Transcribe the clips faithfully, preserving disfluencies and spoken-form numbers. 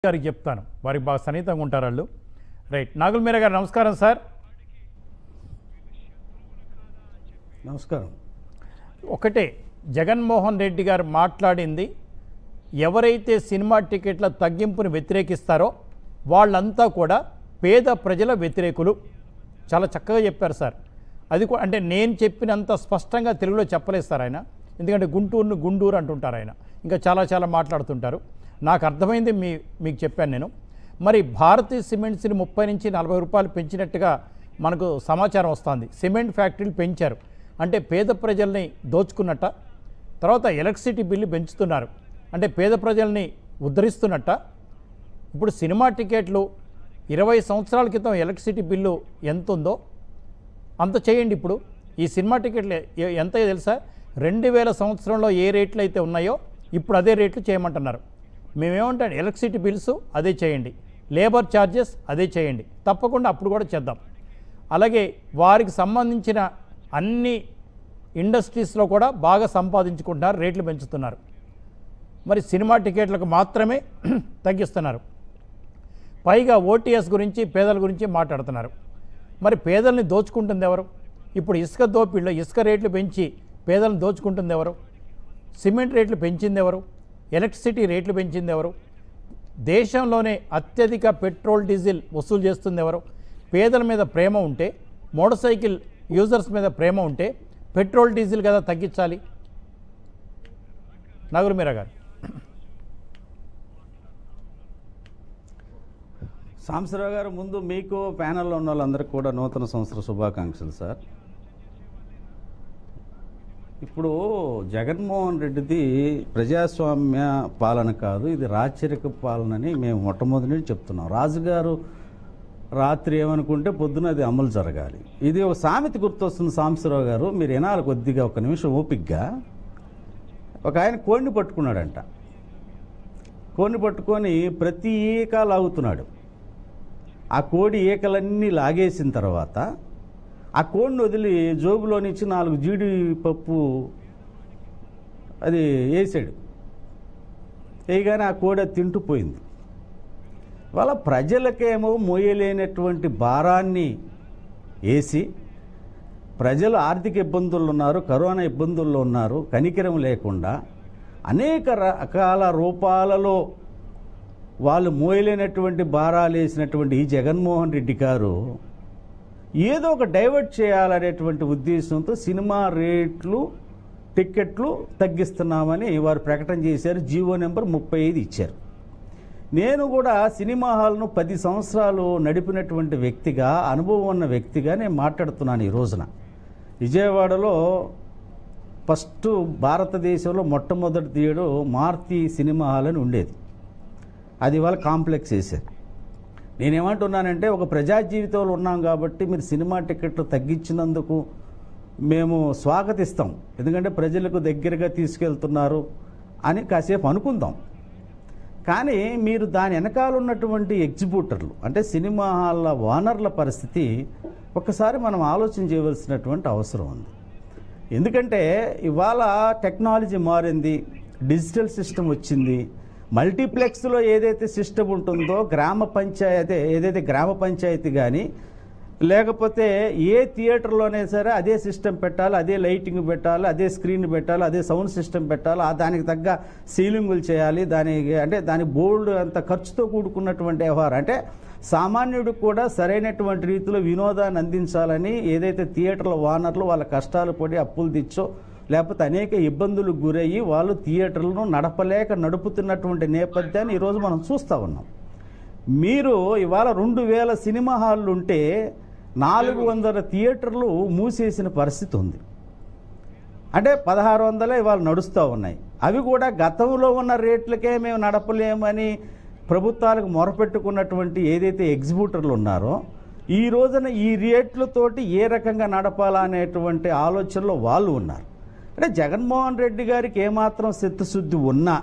గారికి చెప్తాను, వారికి బాగా సన్నిహితంగా ఉంటారు వాళ్ళు. రైట్. నాగుల్ మీరా గారు నమస్కారం సార్. నమస్కారం. ఒకటే, జగన్మోహన్ రెడ్డి గారు మాట్లాడింది ఎవరైతే సినిమా టికెట్ల తగ్గింపుని వ్యతిరేకిస్తారో వాళ్ళంతా కూడా పేద ప్రజల వ్యతిరేకులు. చాలా చక్కగా చెప్పారు సార్. అది కూడా అంటే నేను చెప్పినంత స్పష్టంగా తెలుగులో చెప్పలేదు సార్ ఆయన, ఎందుకంటే గుంటూరును గుండూరు అంటుంటారు ఆయన, ఇంకా చాలా చాలా మాట్లాడుతుంటారు. నాకు అర్థమైంది, మీ మీకు చెప్పాను నేను. మరి భారతీయ సిమెంట్స్ని ముప్పై నుంచి నలభై రూపాయలు పెంచినట్టుగా మనకు సమాచారం వస్తుంది. సిమెంట్ ఫ్యాక్టరీలు పెంచారు అంటే పేద ప్రజల్ని దోచుకున్నట్ట. తర్వాత ఎలక్ట్రిసిటీ బిల్లు పెంచుతున్నారు అంటే పేద ప్రజల్ని ఉద్ధరిస్తున్నట్ట. ఇప్పుడు సినిమా టికెట్లు ఇరవై సంవత్సరాల క్రితం ఎలక్ట్రిసిటీ బిల్లు ఎంత ఉందో అంత చేయండి. ఇప్పుడు ఈ సినిమా టికెట్లు ఎంత తెలుసా? రెండు వేల సంవత్సరంలో ఏ రేట్లు అయితే ఉన్నాయో ఇప్పుడు అదే రేట్లు చేయమంటున్నారు. మేమేమంటాం, ఎలక్ట్రిసిటీ బిల్స్ అదే చేయండి, లేబర్ ఛార్జెస్ అదే చేయండి, తప్పకుండా అప్పుడు కూడా చేద్దాం. అలాగే వారికి సంబంధించిన అన్ని ఇండస్ట్రీస్లో కూడా బాగా సంపాదించుకుంటున్నారు, రేట్లు పెంచుతున్నారు. మరి సినిమా టికెట్లకు మాత్రమే తగ్గిస్తున్నారు. పైగా ఓటీఎస్ గురించి పేదల గురించి మాట్లాడుతున్నారు. మరి పేదల్ని దోచుకుంటుంది ఎవరు? ఇప్పుడు ఇసుక దోపిడిలో ఇసుక రేట్లు పెంచి పేదలను దోచుకుంటుంది ఎవరు? సిమెంట్ రేట్లు పెంచింది ఎవరు? ఎలక్ట్రిసిటీ రేట్లు పెంచింది ఎవరు? దేశంలోనే అత్యధిక పెట్రోల్ డీజిల్ వసూలు చేస్తుంది ఎవరు? పేదల మీద ప్రేమ ఉంటే, మోటార్ సైకిల్ యూజర్స్ మీద ప్రేమ ఉంటే పెట్రోల్ డీజిల్ కదా తగ్గించాలి. నగుల్ మీరా గారు. సాంబశివరావు గారు, ముందు మీకు ప్యానెల్లో ఉన్న వాళ్ళందరికీ కూడా నూతన సంవత్సర శుభాకాంక్షలు సార్. ఇప్పుడు జగన్మోహన్ రెడ్డిది ప్రజాస్వామ్య పాలన కాదు, ఇది రాచరిక పాలనని మేము మొట్టమొదటి నుంచి చెప్తున్నాం. రాజుగారు రాత్రి ఏమనుకుంటే పొద్దున అది అమలు జరగాలి. ఇది ఒక సామెత గుర్తొస్తుంది సాంబశివరావు గారు, మీరు వినాలి కొద్దిగా, ఒక నిమిషం ఓపికగా. ఒక ఆయన కోడిని పట్టుకున్నాడంట. కోడిని పట్టుకొని ప్రతి ఈక లాగుతున్నాడు. ఆ కోడి ఈకలన్నీ లాగేసిన తర్వాత ఆ కోడిని వదిలి జోబులో నుంచి నాలుగు జీడిపప్పు అది వేసాడు. వేయగానే ఆ కోడి అది తింటూ పోయింది. వాళ్ళ ప్రజలకేమో మోయలేనటువంటి భారాన్ని వేసి, ప్రజలు ఆర్థిక ఇబ్బందుల్లో ఉన్నారు, కరోనా ఇబ్బందుల్లో ఉన్నారు, కనికరం లేకుండా అనేక రకాల రూపాలలో వాళ్ళు మోయలేనటువంటి భారాలు వేసినటువంటి ఈ జగన్మోహన్ రెడ్డి గారు ఏదో ఒక డైవర్ట్ చేయాలనేటువంటి ఉద్దేశంతో సినిమా రేట్లు టిక్కెట్లు తగ్గిస్తున్నామని వారు ప్రకటన చేశారు. జీవో నెంబర్ ముప్పై ఐదు ఇచ్చారు. నేను కూడా సినిమా హాల్ను పది సంవత్సరాలు నడిపినటువంటి వ్యక్తిగా, అనుభవం ఉన్న వ్యక్తిగా నేను మాట్లాడుతున్నాను. ఈ రోజున విజయవాడలో ఫస్ట్ భారతదేశంలో మొట్టమొదటి తీయడం మారుతి సినిమా హాల్ అని ఉండేది. అది వాళ్ళ కాంప్లెక్స్ వేశారు. నేనేమంటున్నానంటే, ఒక ప్రజా జీవితంలో ఉన్నాం కాబట్టి మీరు సినిమా టికెట్లు తగ్గించినందుకు మేము స్వాగతిస్తాం, ఎందుకంటే ప్రజలకు దగ్గరగా తీసుకెళ్తున్నారు అని కాసేపు అనుకుందాం. కానీ మీరు దాని వెనకాల ఉన్నటువంటి ఎగ్జిబ్యూటర్లు అంటే సినిమా హాల్ల ఓనర్ల పరిస్థితి ఒక్కసారి మనం ఆలోచన చేయవలసినటువంటి అవసరం ఉంది. ఎందుకంటే ఇవాళ టెక్నాలజీ మారింది, డిజిటల్ సిస్టమ్ వచ్చింది. మల్టీప్లెక్స్లో ఏదైతే సిస్టమ్ ఉంటుందో, గ్రామ పంచాయతీ ఏదైతే గ్రామ పంచాయతీ కానీ లేకపోతే ఏ థియేటర్లోనే సరే అదే సిస్టమ్ పెట్టాలి, అదే లైటింగ్ పెట్టాలి, అదే స్క్రీన్ పెట్టాలి, అదే సౌండ్ సిస్టమ్ పెట్టాలి, దానికి తగ్గ సీలింగులు చేయాలి, దానికి అంటే దాని బోర్డు అంత ఖర్చుతో కూడుకున్నటువంటి వ్యవహారం. అంటే సామాన్యుడికి కూడా సరైనటువంటి రీతిలో వినోదాన్ని అందించాలని ఏదైతే థియేటర్ల ఓనర్లు వాళ్ళ కష్టాలు పడి అప్పులు తెచ్చో లేకపోతే అనేక ఇబ్బందులకు గురయ్యి వాళ్ళు థియేటర్లను నడపలేక నడుపుతున్నటువంటి నేపథ్యాన్ని ఈరోజు మనం చూస్తూ ఉన్నాం. మీరు ఇవాళ రెండు వేల సినిమా హాళ్ళు ఉంటే నాలుగు వందల థియేటర్లు మూసేసిన పరిస్థితి ఉంది. అంటే పదహారు వందలే ఇవాళ నడుస్తూ ఉన్నాయి. అవి కూడా గతంలో ఉన్న రేట్లకే మేము నడపలేమని ప్రభుత్వాలకు మొరపెట్టుకున్నటువంటి ఏదైతే ఎగ్జిబ్యూటర్లు ఉన్నారో, ఈ రోజున ఈ రేట్లతోటి ఏ రకంగా నడపాలా అనేటువంటి ఆలోచనలో వాళ్ళు ఉన్నారు. అంటే జగన్మోహన్ రెడ్డి గారికి ఏమాత్రం చిత్తశుద్ధి ఉన్నా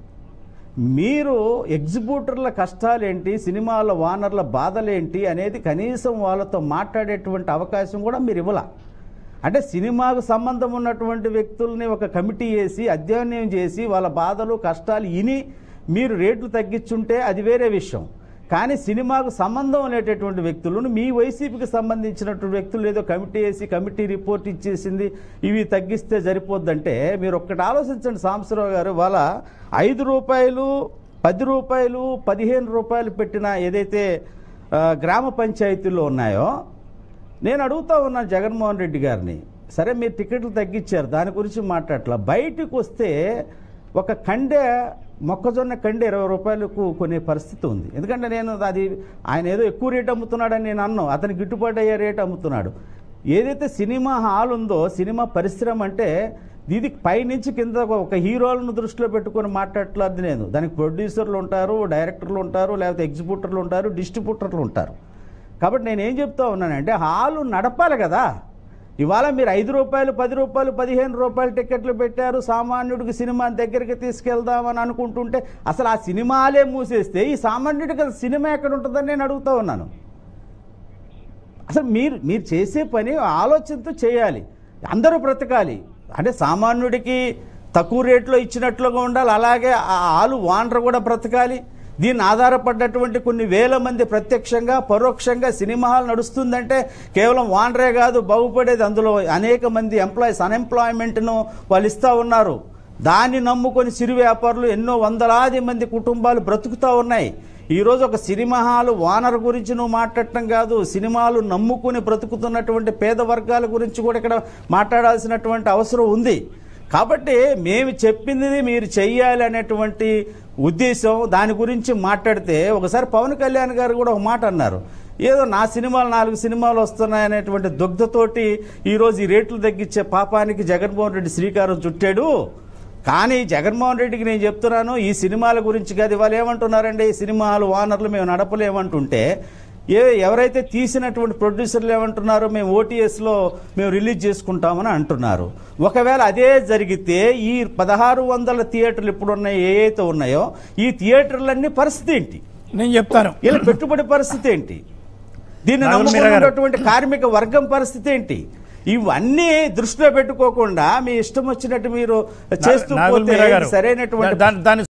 మీరు ఎగ్జిబ్యూటర్ల కష్టాలేంటి, సినిమాల ఓనర్ల బాధలేంటి అనేది కనీసం వాళ్ళతో మాట్లాడేటువంటి అవకాశం కూడా మీరు ఇవ్వాల. అంటే సినిమాకు సంబంధం ఉన్నటువంటి వ్యక్తుల్ని ఒక కమిటీ వేసి అధ్యయనం చేసి వాళ్ళ బాధలు కష్టాలు ఇని మీరు రేట్లు తగ్గించుంటే అది వేరే విషయం. కానీ సినిమాకు సంబంధం లేనటువంటి వ్యక్తులను మీ వైసీపీకి సంబంధించినటువంటి వ్యక్తులు ఏదో కమిటీ వేసి కమిటీ రిపోర్ట్ ఇచ్చేసింది ఇవి తగ్గిస్తే సరిపోద్దంటే మీరు ఒక్కటి ఆలోచించండి సాంబశివరావు గారు. వాళ్ళ ఐదు రూపాయలు పది రూపాయలు పదిహేను రూపాయలు పెట్టిన ఏదైతే గ్రామ పంచాయతీల్లో ఉన్నాయో నేను అడుగుతా ఉన్నాను జగన్మోహన్ రెడ్డి గారిని, సరే మీరు టికెట్లు తగ్గించారు దాని గురించి మాట్లాడట్లా, బయటకు వస్తే ఒక కండె మొక్కజొన్న కండె ఇరవై రూపాయలకు కొనే పరిస్థితి ఉంది. ఎందుకంటే నేను అది ఆయన ఏదో ఎక్కువ రేటు అమ్ముతున్నాడని నేను అన్నాను, అతనికి గిట్టుబాటు అయ్యే రేటు అమ్ముతున్నాడు. ఏదైతే సినిమా హాల్ ఉందో సినిమా పరిశ్రమ అంటే ఇది పైనుంచి కింద ఒక హీరోలను దృష్టిలో పెట్టుకొని మాట్లాడట్లేదు నేను. దానికి ప్రొడ్యూసర్లు ఉంటారు, డైరెక్టర్లు ఉంటారు, లేకపోతే ఎగ్జిక్యూటర్లు ఉంటారు, డిస్ట్రిబ్యూటర్లు ఉంటారు. కాబట్టి నేను ఏం చెప్తా ఉన్నానంటే హాలు నడపాలి కదా. ఇవాళ మీరు ఐదు రూపాయలు పది రూపాయలు పదిహేను రూపాయలు టికెట్లు పెట్టారు, సామాన్యుడికి సినిమా దగ్గరికి తీసుకెళ్దామని అనుకుంటుంటే అసలు ఆ సినిమాలే మూసేస్తే ఈ సామాన్యుడికి సినిమా ఎక్కడ ఉంటుందని నేను అడుగుతూ ఉన్నాను. అసలు మీరు మీరు చేసే పని ఆలోచనతో చేయాలి, అందరూ బ్రతకాలి. అంటే సామాన్యుడికి తక్కువ రేట్లో ఇచ్చినట్లుగా ఉండాలి, అలాగే ఆ ఆలు వానర్ కూడా బ్రతకాలి. దీన్ని ఆధారపడ్డటువంటి కొన్ని వేల మంది ప్రత్యక్షంగా పరోక్షంగా సినిమా హాల్ నడుస్తుందంటే కేవలం వానరే కాదు బాగుపడేది, అందులో అనేక మంది ఎంప్లాయీస్ అన్ఎంప్లాయ్మెంట్ను వాళ్ళు ఇస్తూ ఉన్నారు. దాన్ని నమ్ముకొని సిరి వ్యాపారులు ఎన్నో వందలాది మంది కుటుంబాలు బ్రతుకుతూ ఉన్నాయి. ఈరోజు ఒక సినిమా హాల్ వానర్ గురించి నువ్వు మాట్లాడటం కాదు, సినిమాలు నమ్ముకుని బ్రతుకుతున్నటువంటి పేద వర్గాల గురించి కూడా ఇక్కడ మాట్లాడాల్సినటువంటి అవసరం ఉంది. కాబట్టి మేము చెప్పింది మీరు చెయ్యాలి అనేటువంటి ఉద్దేశం, దాని గురించి మాట్లాడితే ఒకసారి పవన్ కళ్యాణ్ గారు కూడా ఒక మాట అన్నారు, ఏదో నా సినిమాలు నాలుగు సినిమాలు వస్తున్నాయనేటువంటి దుగ్ధతోటి ఈరోజు ఈ రేట్లు తగ్గించే పాపానికి జగన్మోహన్ రెడ్డి శ్రీకారం చుట్టాడు. కానీ జగన్మోహన్ రెడ్డికి నేను చెప్తున్నాను ఈ సినిమాల గురించి కాదు. వాళ్ళు ఏమంటున్నారండి, ఈ సినిమాలు వానర్లు మేము నడపలేమంటుంటే ఏ ఎవరైతే తీసినటువంటి ప్రొడ్యూసర్లు ఏమంటున్నారు, మేము ఓటీఎస్లో మేము రిలీజ్ చేసుకుంటామని అంటున్నారు. ఒకవేళ అదే జరిగితే ఈ పదహారు వందల థియేటర్లు ఇప్పుడు ఉన్నాయి ఏవైతే ఉన్నాయో ఈ థియేటర్లన్నీ పరిస్థితి ఏంటి నేను చెప్తాను. ఇలా పెట్టుబడి పరిస్థితి ఏంటి, దీన్ని నమ్ముకున్నటువంటి కార్మిక వర్గం పరిస్థితి ఏంటి, ఇవన్నీ దృష్టిలో పెట్టుకోకుండా మీ ఇష్టం వచ్చినట్టు మీరు చేస్తూ పోతే సరైనటువంటి